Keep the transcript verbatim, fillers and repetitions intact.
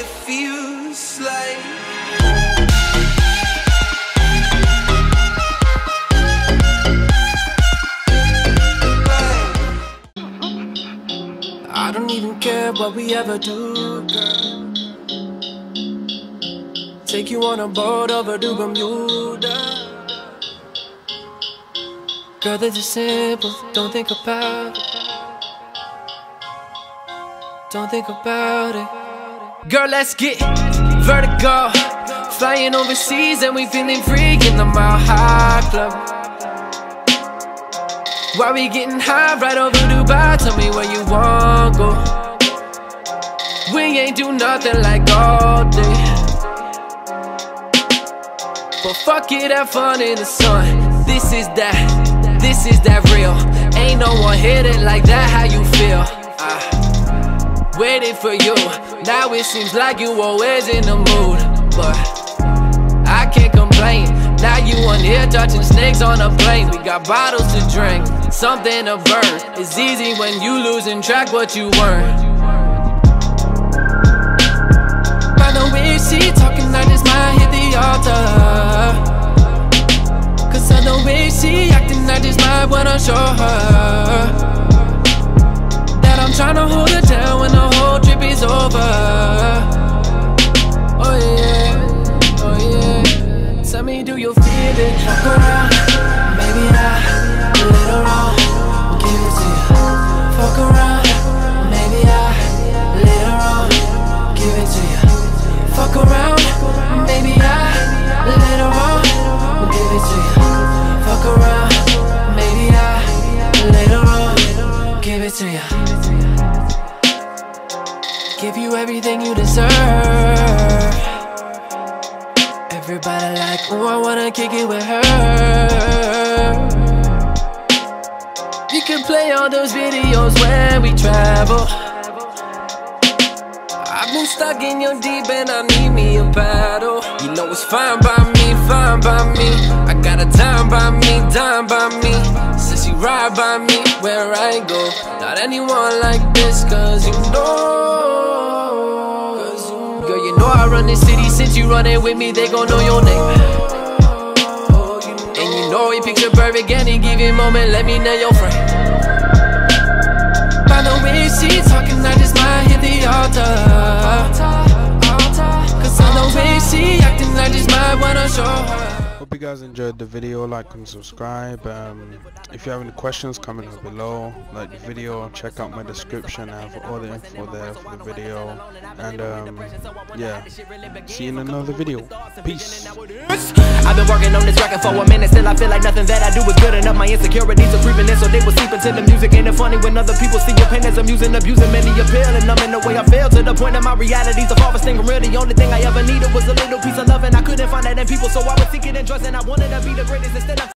it feels like. I don't even care what we ever do, girl. Take you on a boat over to Bermuda. Girl, this is simple, don't think about it. Don't think about it. Girl, let's get vertigo. Flying overseas and we feeling free in the Mile High Club. Why we getting high right over Dubai? Tell me where you want go. We ain't do nothing like all day, but fuck it, have fun in the sun. This is that, this is that real. Ain't no one hit it like that, how you feel? I waited for you, now it seems like you always in the mood. But I can't complain, now you on here touching snakes on a plane. We got bottles to drink, something to burn. It's easy when you losing track what you earn. By the way she talking, I just might hit the altar. Cause of the way she acting, I just might wanna show her that I'm tryna hold her down when the whole trip is over. Oh yeah, oh yeah. Tell me, do you feel it? Fuck around, maybe not. Later on, we'll give it to you. Fuck around, maybe I. Later on, give it to you. Fuck around, maybe I. Later on, we'll give it to you. Fuck around, maybe I. Later on, give it to you. Give you everything you deserve. Everybody like, oh, I wanna kick it with her. You can play all those videos when we travel. I've been stuck in your deep end, I need me a paddle. You know it's fine by me, fine by me. I got a time by me, dime by me. Since you ride by me, where I go. Not anyone like this, cause you know, cause you know. Girl, you know I run this city, since you running with me, they gon' know your name. And you know he picture perfect, any given moment, let me know your frame. By the way she talking, I just might hit the altar. Cause of the way she acting, I just might wanna show her. Hope you guys enjoyed the video. Like and subscribe. Um, if you have any questions, comment down below. Like the video, check out my description. I have all the info there for the video. And um, yeah, see you in another video. Peace. I've been working on this record for a minute, still I feel like nothing that I do is good enough. My insecurities are creeping in, so they will seep into the music. Ain't it funny when other people see your pain as amusing, abusing many appeal, and I'm in the way I feel to the point that my reality's the farthest thing from real. The only thing I ever needed was a little piece of love, and I couldn't find that in people, so I was seeking and trust, and I wanted to be the greatest instead of